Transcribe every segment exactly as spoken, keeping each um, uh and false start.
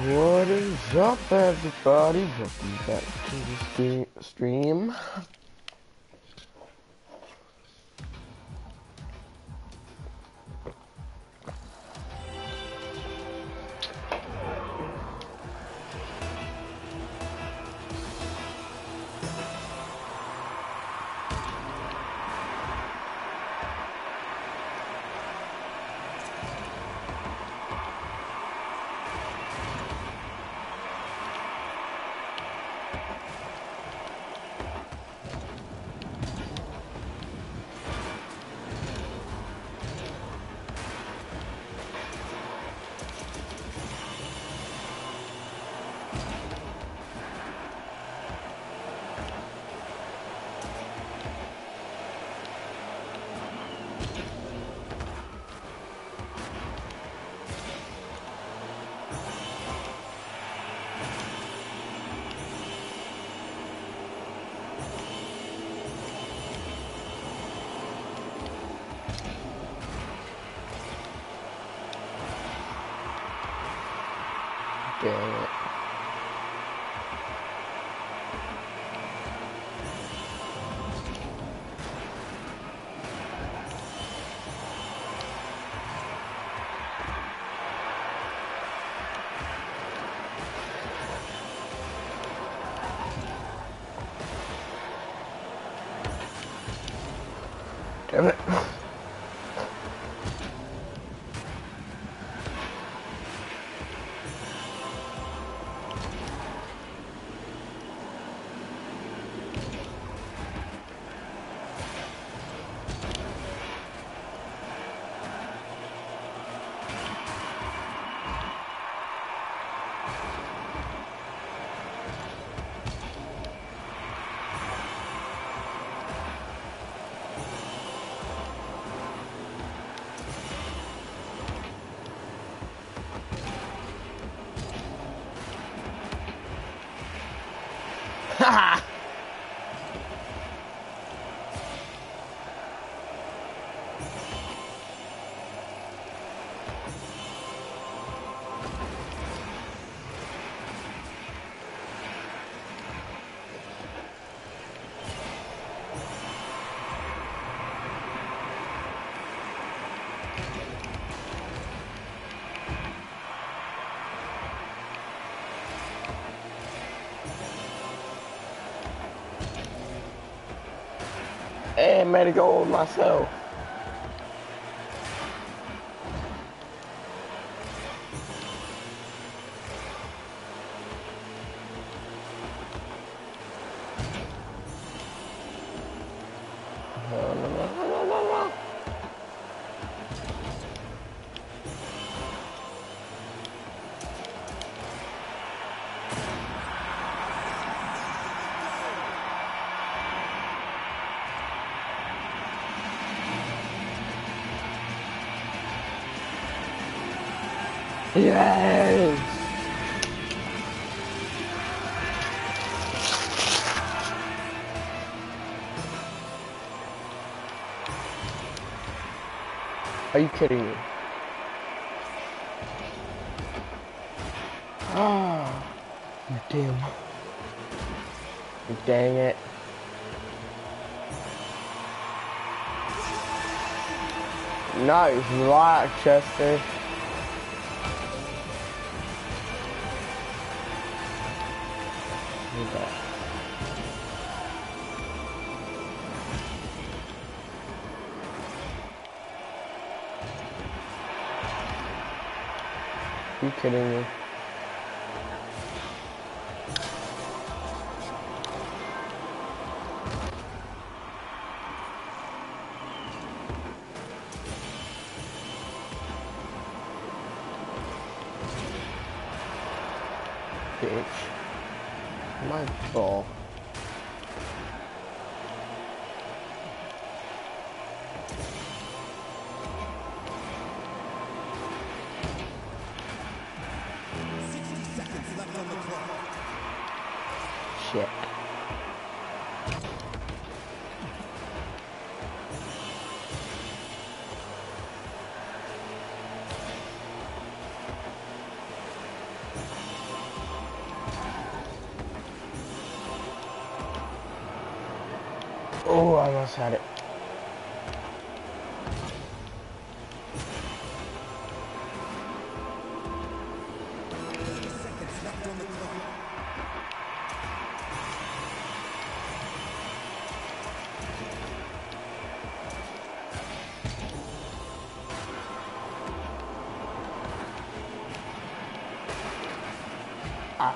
What is up, everybody? Welcome back to the stream. stream. Dang it. Damn it. Ha! Hey, I made a goal myself. No, no, no, no, no, no. Yes! Are you kidding me? Ah, you damn. Dang it. Nice block, Chester. Look at that. Are you kidding me? Bitch. My ball. Shit. Oh, I almost had it. Ah.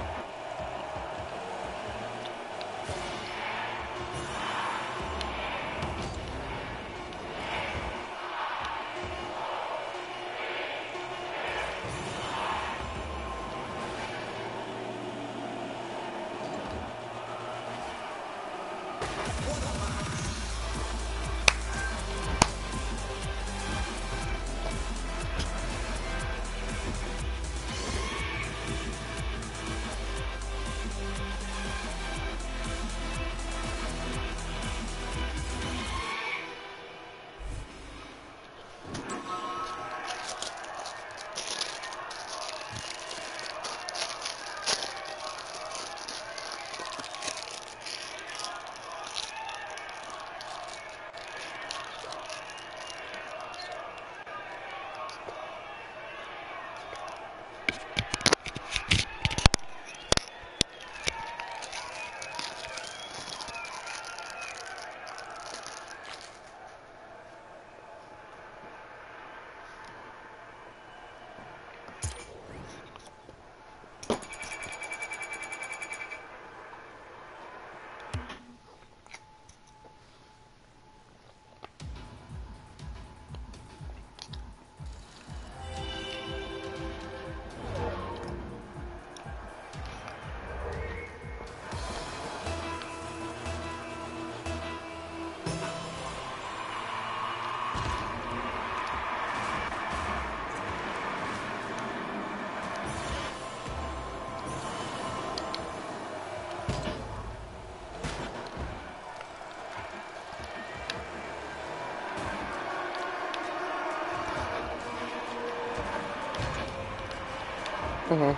Mm-hmm.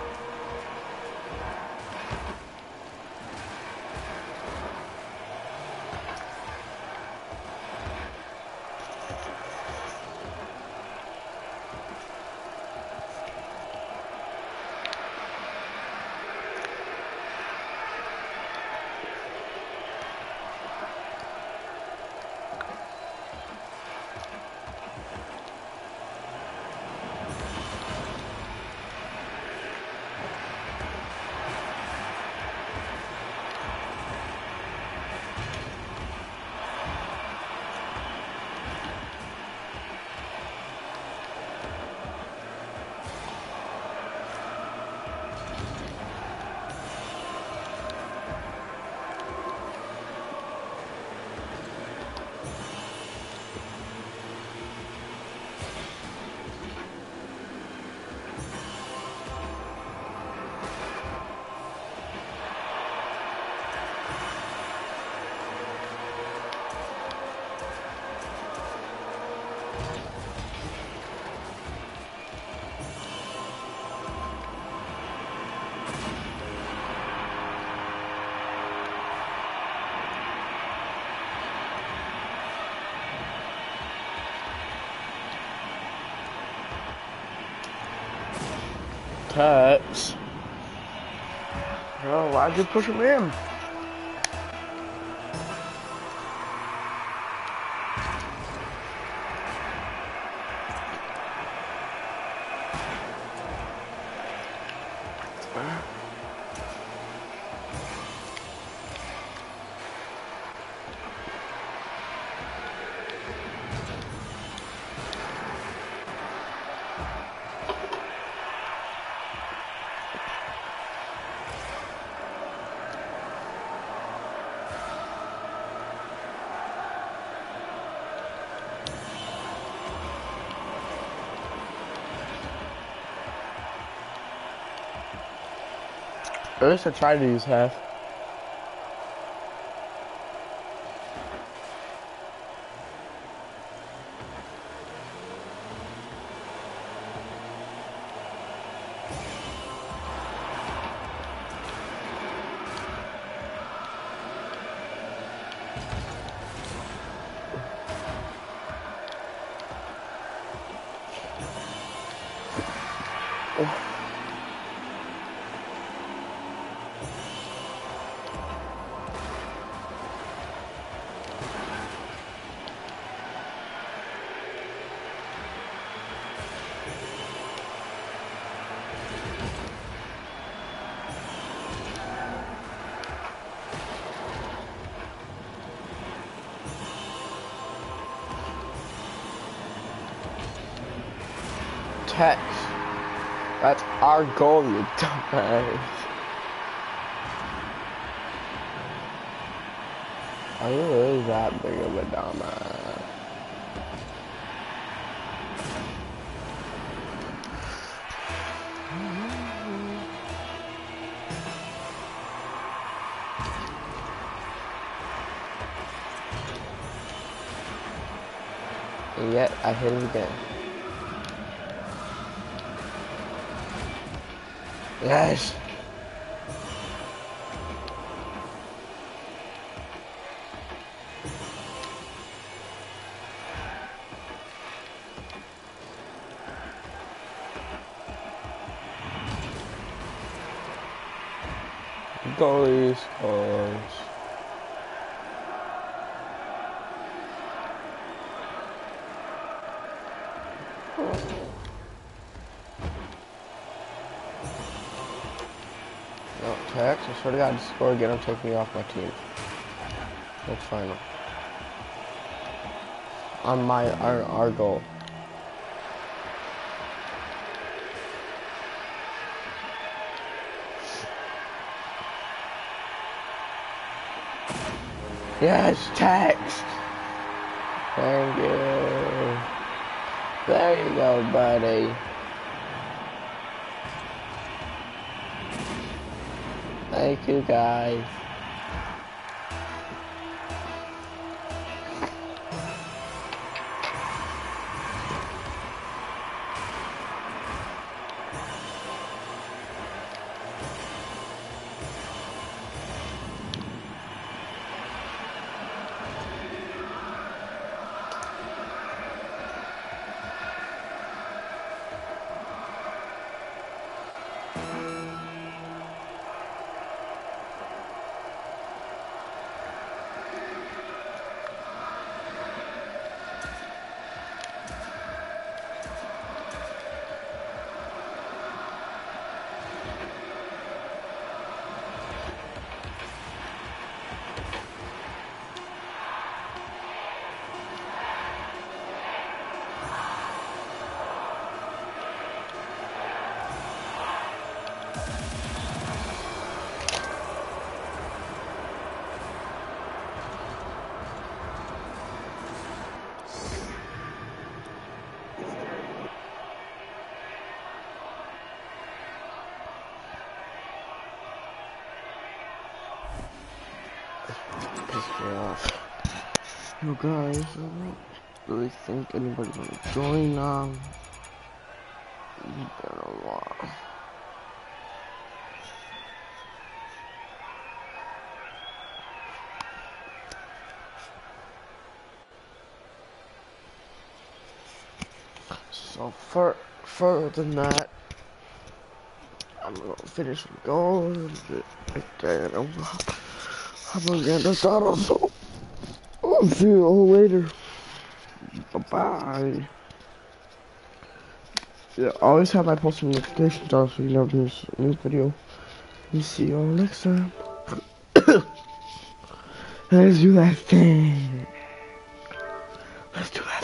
Tex. Bro, why'd you push him in? At least I tried to use half. Tex. That's our goal, you dumbass. Are you really that big of a dumbass? And yet, I hit him again. Yes! Goalie scores. No, Tex, I swear to God, just score again, I'm taking you off my team. That's final. On my, our, our goal. Yes, Tex! Thank you. There you go, buddy. Thank you, guys. Pissed me off. Yo guys, I don't really think anybody's gonna join, um, been a while. So for further than that, I'm gonna finish my goal and then I'm gonna get this auto, so I'll see you all later. Bye bye. Yeah, always have my post notifications on so you never miss a new video. And see you all next time. Let's do that thing. Let's do that.